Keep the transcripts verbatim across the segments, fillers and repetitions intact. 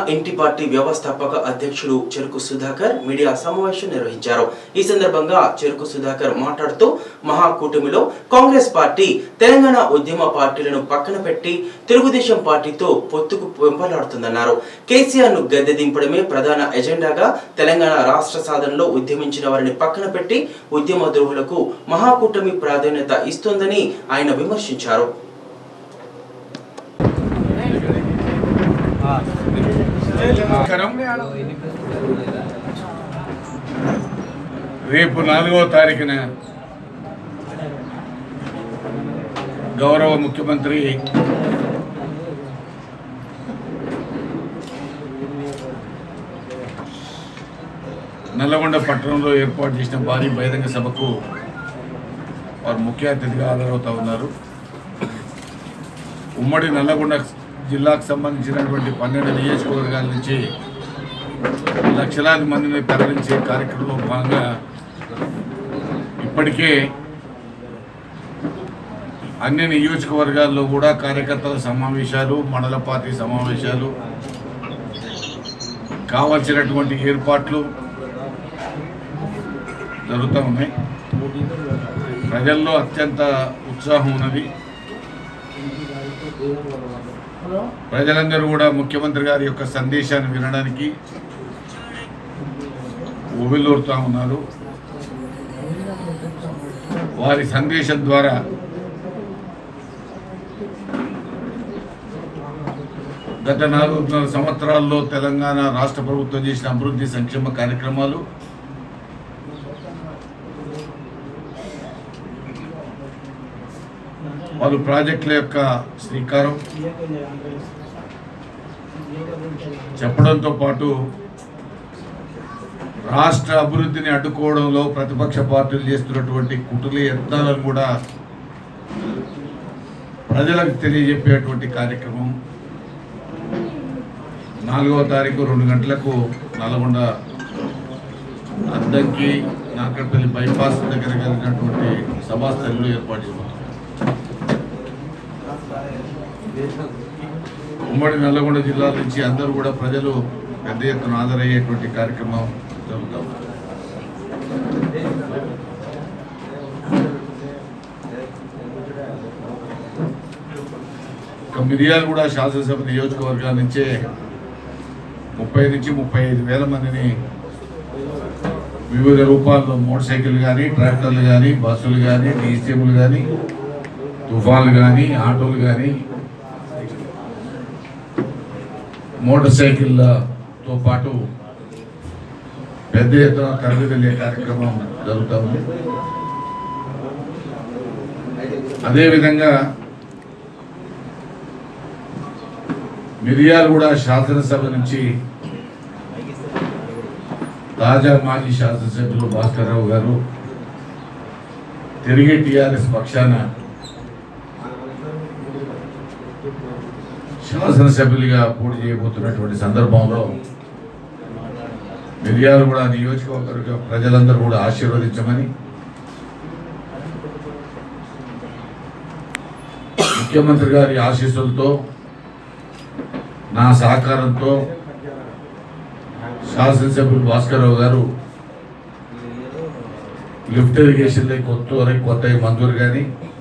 ఇంటి పార్టీ వ్యవస్థాపక అధ్యక్షుడు చెరుకు సుధాకర్ మీడియా సమావేశం నిర్వహించారు। ఈ సందర్భంగా చెరుకు సుధాకర్ మాట్లాడుతూ మహాకూటమిలో కాంగ్రెస్ పార్టీ తెలంగాణ ఉద్యమ పార్టీలను పక్కన పెట్టి తెలుగుదేశం పార్టీతో పొత్తుకు వెంపలాడుతుందన్నారు। కేసీఆర్ ను గద్దె దింపడమే ప్రధాన ఎజెండాగా తెలంగాణ రాష్ట్ర సాధనలో ఉద్యమించిన వారిని పక్కన పెట్టి ఉద్యమ ద్రోహులకు మహాకూటమి ప్రాధాన్యత ఇస్తోందని ఆయన విమర్శించారు। రేపు నాలుగవ తారీఖున గౌరవ ముఖ్యమంత్రి నల్లగొండ పట్టణంలో ఏర్పాటు చేసిన భారీ బహిరంగ సభకు వారు ముఖ్య అతిథిగా హాజరవుతా ఉన్నారు। ఉమ్మడి నల్లగొండ జిల్లాకు సంబంధించినటువంటి పన్నెండు నియోజకవర్గాల నుంచి లక్షలాది మందిని తరలించే కార్యక్రమంలో భాగంగా ఇప్పటికే అన్ని నియోజకవర్గాల్లో కూడా కార్యకర్తల సమావేశాలు, మండల పార్టీ సమావేశాలు, కావాల్సినటువంటి ఏర్పాట్లు జరుగుతూ ఉన్నాయి। ప్రజల్లో అత్యంత ఉత్సాహం ఉన్నది। ప్రజలందరూ కూడా ముఖ్యమంత్రి గారి యొక్క సందేశాన్ని వినడానికి ఉవ్విళ్ళూరుతూ ఉన్నారు। వారి సందేశం ద్వారా గత నాలుగున్నర సంవత్సరాల్లో తెలంగాణ రాష్ట్ర ప్రభుత్వం చేసిన అభివృద్ధి సంక్షేమ కార్యక్రమాలు, పలు ప్రాజెక్టుల యొక్క శ్రీకారం చెప్పడంతో పాటు రాష్ట్ర అభివృద్ధిని అడ్డుకోవడంలో ప్రతిపక్ష పార్టీలు చేస్తున్నటువంటి కుట్రల యత్నాలను కూడా ప్రజలకు తెలియజెప్పేటువంటి కార్యక్రమం నాలుగవ తారీఖు రెండు గంటలకు నల్గొండ అద్దంకి నాకర్పల్లి బైపాస్ దగ్గర కలిగినటువంటి సభాస్థలిలో ఏర్పాటు చేయబోతుంది। ఉమ్మడి నల్లగొండ జిల్లా నుంచి అందరూ కూడా ప్రజలు పెద్ద ఎత్తున హాజరయ్యేటువంటి కార్యక్రమం జరుగుతాం। మిర్యాల కూడా శాసనసభ నియోజకవర్గాల నుంచే ముప్పై నుంచి ముప్పై ఐదు వేల మందిని వివిధ రూపాల్లో మోటార్ సైకిల్ కానీ, ట్రాక్టర్లు కానీ, బస్సులు కానీ, డీసీఎంలు కానీ, తుఫాన్లు కానీ, ఆటోలు కానీ, మోటార్ సైకిళ్లతో పాటు పెద్ద ఎత్తున తరలి వెళ్ళే కార్యక్రమం జరుగుతూ ఉంది। అదేవిధంగా మిర్యాల కూడా శాసనసభ నుంచి తాజా మాజీ శాసనసభ్యులు భాస్కర్ రావు గారు తిరిగి టీఆర్ఎస్ పక్షాన శాసనసభ్యులుగా పోటీ చేయబోతున్నటువంటి సందర్భంలో మిర్యాల కూడా నియోజకవర్గ ప్రజలందరూ కూడా ఆశీర్వదించమని, ముఖ్యమంత్రి గారి ఆశీస్సులతో నా సహకారంతో శాసనసభ్యులు భాస్కర్ రావు గారు లిఫ్ట్ ఇరిగేషన్ కొత్త వరకు కొత్త మంజూరు కానీ,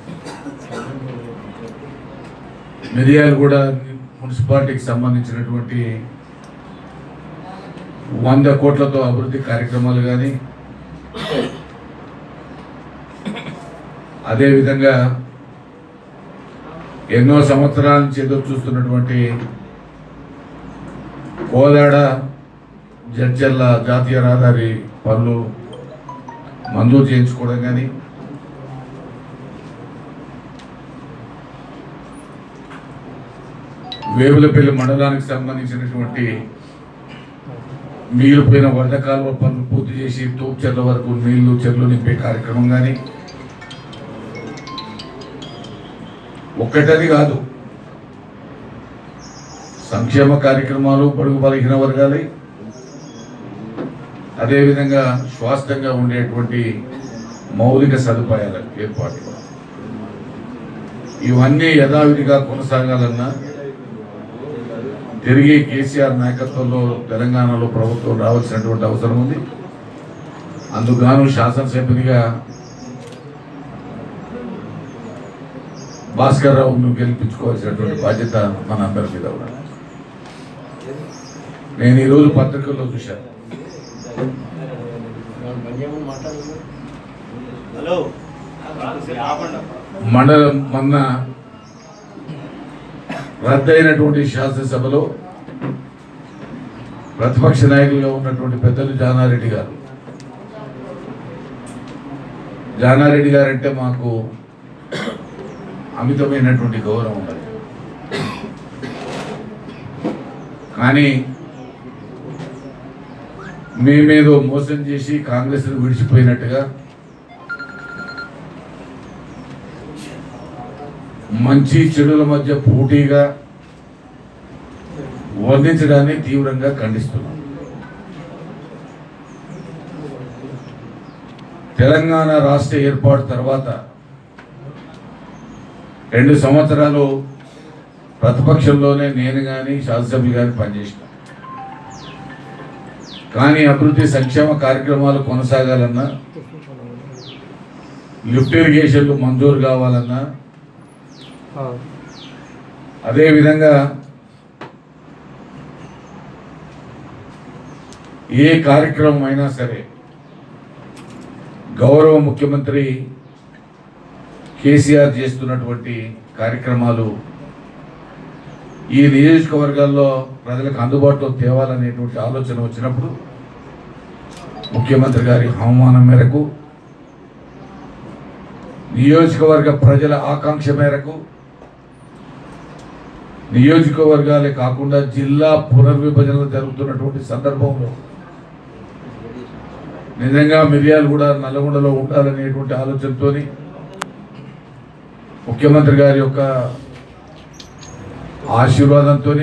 మిర్యాల కూడా మున్సిపాలిటీకి సంబంధించినటువంటి వంద కోట్లతో అభివృద్ధి కార్యక్రమాలు కానీ, అదేవిధంగా ఎన్నో సంవత్సరాల నుంచి ఎదురు చూస్తున్నటువంటి కోదాడ జడ్చర్ల జాతీయ రహదారి పనులు మంజూరు చేయించుకోవడం కానీ, వేములపల్లి మండలానికి సంబంధించినటువంటి మిగిలిపోయిన వరద కాలువ పనులు పూర్తి చేసి తూపు చెర్ల వరకు నీళ్లు చెర్లు నింపే కార్యక్రమం కానీ, ఒక్కటది కాదు సంక్షేమ కార్యక్రమాలు బడుగు బలహీన వర్గాలు, అదేవిధంగా స్వాస్థ్యంగా ఉండేటువంటి మౌలిక సదుపాయాల ఏర్పాటు, ఇవన్నీ యథావిధిగా కొనసాగాలన్నా తిరిగి కేసీఆర్ నాయకత్వంలో తెలంగాణలో ప్రభుత్వం రావాల్సినటువంటి అవసరం ఉంది. అందుకుగాను శాసనసభ్యునిగా భాస్కర్ రావును గెలిపించుకోవాల్సినటువంటి బాధ్యత మన అందరి మీద ఉన్నది. నేను ఈరోజు పత్రికల్లో చూశాను, మండలం మొన్న రద్దయినటువంటి శాసనసభలో ప్రతిపక్ష నాయకులుగా ఉన్నటువంటి పెద్దలు జానారెడ్డి గారు జానారెడ్డి గారు అంటే మాకు అమితమైనటువంటి గౌరవం ఉన్నది. కానీ మేమేదో మోసం చేసి కాంగ్రెస్ను విడిచిపోయినట్టుగా మంచి చెడుల మధ్య పోటీగా వర్ణించడాన్ని తీవ్రంగా ఖండిస్తున్నాం. తెలంగాణ రాష్ట్ర ఏర్పాటు తర్వాత రెండు సంవత్సరాలు ప్రతిపక్షంలోనే నేను కానీ శాసనసభ్యులు కానీ పనిచేసిన. కానీ అభివృద్ధి సంక్షేమ కార్యక్రమాలు కొనసాగాలన్నా, లిఫ్ట్ ఇరిగేషన్లు మంజూరు కావాలన్నా, అదేవిధంగా ఏ కార్యక్రమం అయినా సరే గౌరవ ముఖ్యమంత్రి కేసీఆర్ చేస్తున్నటువంటి కార్యక్రమాలు ఈ నియోజకవర్గాల్లో ప్రజలకు అందుబాటులో తేవాలనేటువంటి ఆలోచన వచ్చినప్పుడు ముఖ్యమంత్రి గారి ఆహ్వానం మేరకు, నియోజకవర్గ ప్రజల ఆకాంక్ష మేరకు, నియోజకవర్గాలే కాకుండా జిల్లా పునర్విభజన జరుగుతున్నటువంటి సందర్భంలో నిజంగా మిర్యాలు కూడా నల్లగొండలో ఉండాలనేటువంటి ఆలోచనతో ముఖ్యమంత్రి గారి యొక్క ఆశీర్వాదంతో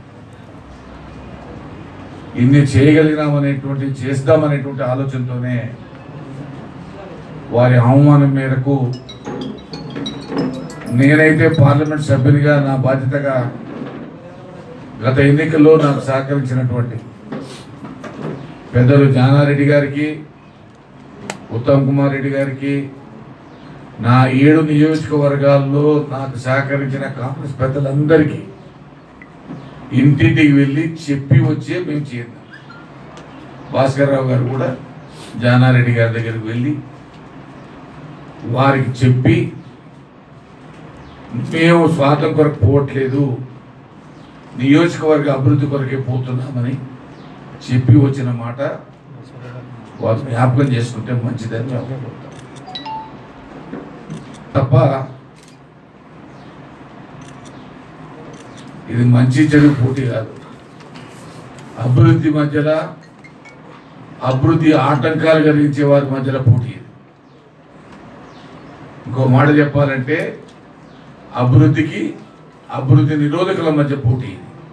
ఇన్ని చేయగలిగినామనేటువంటి చేస్తామనేటువంటి ఆలోచనతోనే వారి ఆహ్వానం మేరకు నేనైతే పార్లమెంట్ సభ్యునిగా నా బాధ్యతగా గత ఎన్నికల్లో నాకు సహకరించినటువంటి పెద్దలు జానారెడ్డి గారికి, ఉత్తమ్ కుమార్ రెడ్డి గారికి, నా ఏడు నియోజకవర్గాల్లో నాకు సహకరించిన కాంగ్రెస్ పెద్దలందరికీ ఇంటింటికి వెళ్ళి చెప్పి వచ్చే మేము చేద్దాం. భాస్కర్ రావు గారు కూడా జానారెడ్డి గారి దగ్గరికి వెళ్ళి వారికి చెప్పి మేము స్వార్థం కొరకు పోవట్లేదు, నియోజకవర్గ అభివృద్ధి కొరకే పోతున్నామని చెప్పి వచ్చిన మాట వారు జ్ఞాపకం చేసుకుంటే మంచిదని మేము తప్ప ఇది మంచి చెడు పోటీ కాదు. అభివృద్ధి మధ్యలో అభివృద్ధి ఆటంకాలు కలిగించే వారి మధ్యలో పోటీ. ఇంకో మాట చెప్పాలంటే అభివృద్ధికి అభివృద్ధి నిరోధకుల మధ్య పోటీ.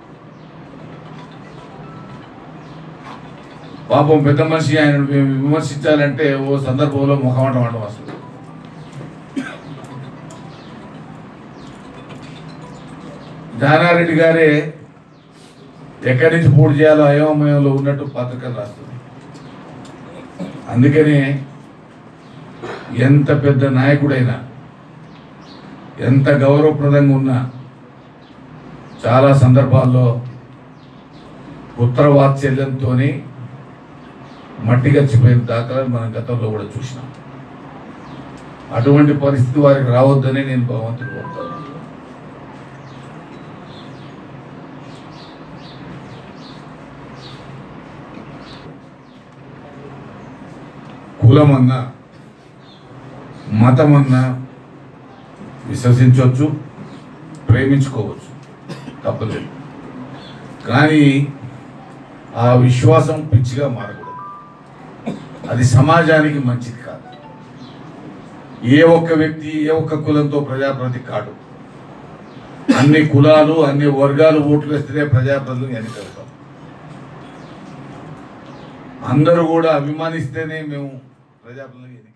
పాపం పెద్ద మనిషి ఆయన విమర్శించాలంటే ఓ సందర్భంలో ముఖమాట మాట వస్తుంది. జానారెడ్డి గారే ఎక్కడి నుంచి పోటీ చేయాలో అయోమయంలో ఉన్నట్టు పత్రికలు రాస్తుంది. అందుకనే ఎంత పెద్ద నాయకుడైనా, ఎంత గౌరవప్రదంగా ఉన్నా చాలా సందర్భాల్లో పుత్ర వాత్సల్యంతో మట్టి గచ్చిపోయిన దాఖలాలు మనం గతంలో కూడా చూసినాం. అటువంటి పరిస్థితి వారికి రావద్దని నేను భగవంతుడు కోరుతాను. కులమన్నా మతమన్నా విశ్వసించవచ్చు, ప్రేమించుకోవచ్చు, తప్పలేదు. కానీ ఆ విశ్వాసం పిచ్చిగా మారకూడదు. అది సమాజానికి మంచిది కాదు. ఏ ఒక్క వ్యక్తి ఏ ఒక్క కులంతో ప్రజాప్రతి కాడు. అన్ని కులాలు అన్ని వర్గాలు ఓట్లు వేస్తేనే ప్రజాప్రతినిధులు ఎన్నికలుతాం. అందరూ కూడా అభిమానిస్తేనే మేము ప్రజాప్రతినిధులు ఎన్నిక